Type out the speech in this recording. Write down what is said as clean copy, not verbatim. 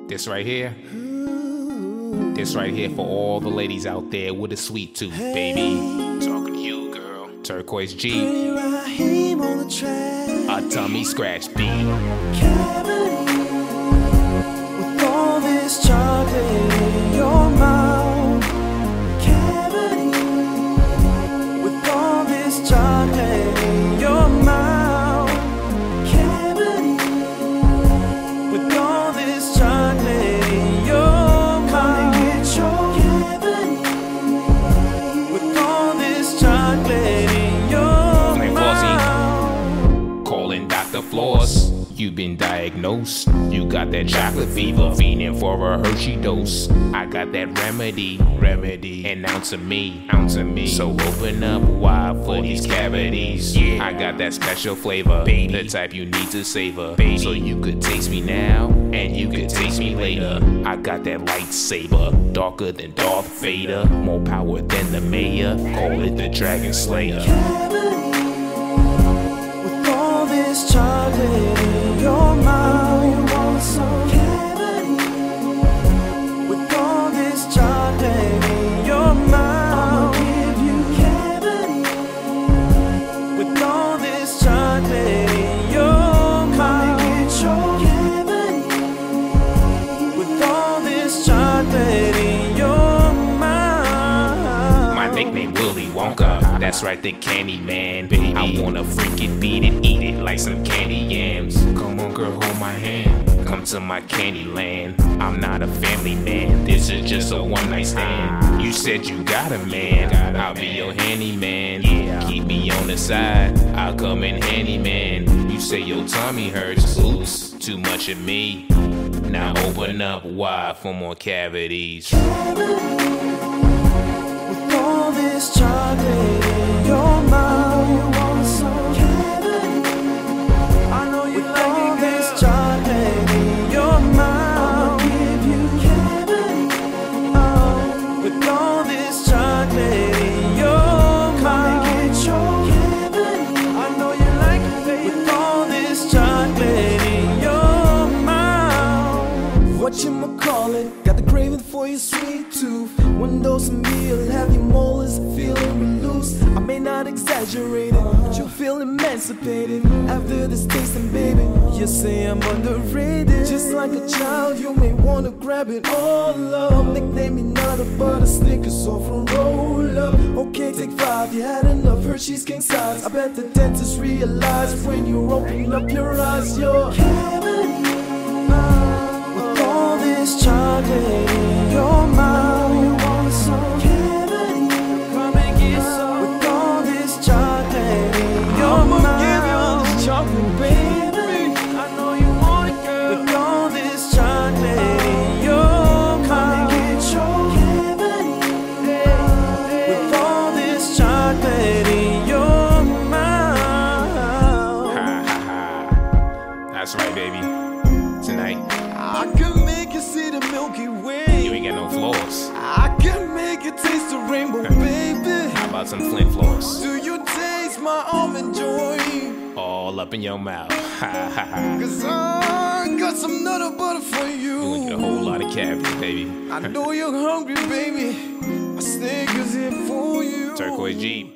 This right here for all the ladies out there with a sweet tooth, baby. Talking to you, girl. Turquoise G. A tummy scratch beat. With all this chocolate in your mouth. Cavity. With all this chocolate in your mouth. Cavity. With all this chocolate in your mouth. Come and get your cavity. With all this chocolate in your mouth. Calling Dr. Floss. You've been diagnosed. You got that chocolate fever, fiending for a Hershey dose. I got that remedy, and ounce of me. So open up wide for these cavities. Yeah, I got that special flavor, baby, the type you need to savor, baby. So you could taste me now, and you could taste me later. I got that lightsaber, darker than Darth Vader, more power than the mayor. Call it the Dragon Slayer. This chocolate in your mouth. You want some cavity. With all this chocolate in your mouth, I'ma give you cavity. With all this chocolate in your mouth, get your cavity. With all this chocolate in your mouth. My nickname Willy Wonka. That's right, the candy man, baby. I wanna freak it, beat it, eat it like some candy yams. Come on, girl, hold my hand. Come to my candy land. I'm not a family man. This is just a one-night stand. You said you got a man. I'll be your handyman. Yeah, keep me on the side. I'll come in handy, man. You say your tummy hurts. Oops, too much of me. Now open up wide for more cavities. All this chocolate in your mouth. You want some cavity. I know you like all this chocolate in your mouth. I'ma give you cavity. Oh, with all this chocolate in your mouth. Come and get your cavity. I know you like it, baby. With all this chocolate in your mouth. Whatchamacallit, got the craving for your sweet tooth. One dose of me will have your molars feeling loose. I may not exaggerate it, but you'll feel emancipated after this tasting, baby. You say I'm underrated. Just like a child, you may wanna grab it all up. Nickname me not but a Snickers or from roll up. Okay, take 5, you had enough Hershey's king size. I bet the dentist realized when you open up your eyes, your cavity. With all this chocolate in your mouth. That's right, baby. Tonight, I can make you see the Milky Way. You ain't got no floors. I can make you taste the rainbow, baby. How about some Flint floors? Do you taste my almond joy? All up in your mouth. Cause I got some nutter butter for you. You gonna get a whole lot of cavities, baby. I know you're hungry, baby. My steak is here for you. Turquoise G.